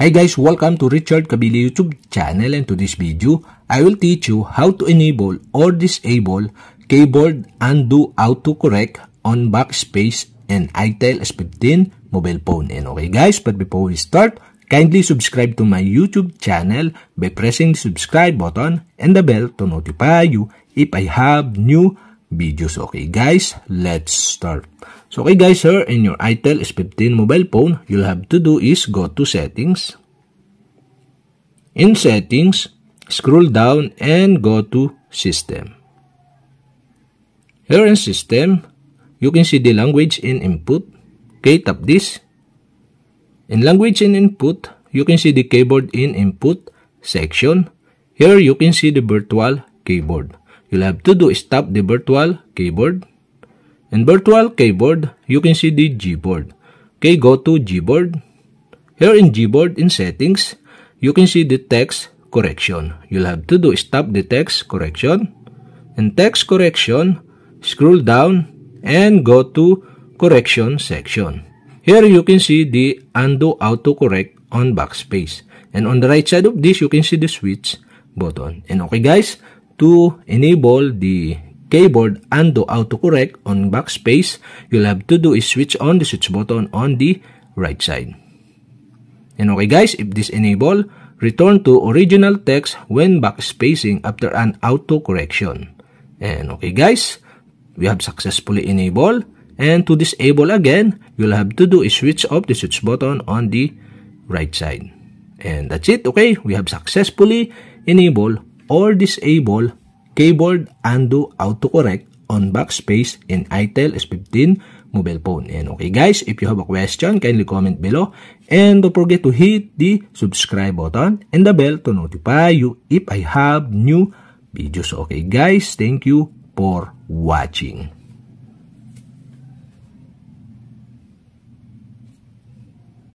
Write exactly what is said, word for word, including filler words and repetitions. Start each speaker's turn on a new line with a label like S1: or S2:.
S1: Hi guys, welcome to Richard Cabile YouTube channel, and to this video, I will teach you how to enable or disable keyboard undo autocorrect on backspace and itel S fifteen mobile phone. And okay guys, but before we start, kindly subscribe to my YouTube channel by pressing the subscribe button and the bell to notify you if I have new videos. Okay guys, let's start. So okay guys, here in your itel S fifteen mobile phone, you'll have to do is go to settings. In settings, scroll down and go to system. Here in system, you can see the language in input. Okay, tap this. In language in input, you can see the keyboard in input section. Here you can see the virtual keyboard. You'll have to do is tap the virtual keyboard. In virtual keyboard, you can see the Gboard. Okay, go to Gboard. Here in Gboard in settings, you can see the text correction. You'll have to do is tap the text correction. In text correction, scroll down and go to correction section. Here you can see the undo autocorrect on backspace. And on the right side of this, you can see the switch button. And okay guys, to enable the keyboard undo autocorrect on backspace, you'll have to do is switch on the switch button on the right side. And okay guys, if this enable, return to original text when backspacing after an auto correction. And okay guys, we have successfully enabled. And to disable again, you'll have to do is switch off the switch button on the right side. And that's it. Okay, we have successfully enabled or disabled keyboard undo autocorrect on backspace in itel S fifteen mobile phone. And okay guys, if you have a question, kindly comment below. And don't forget to hit the subscribe button and the bell to notify you if I have new videos. Okay guys, thank you for watching.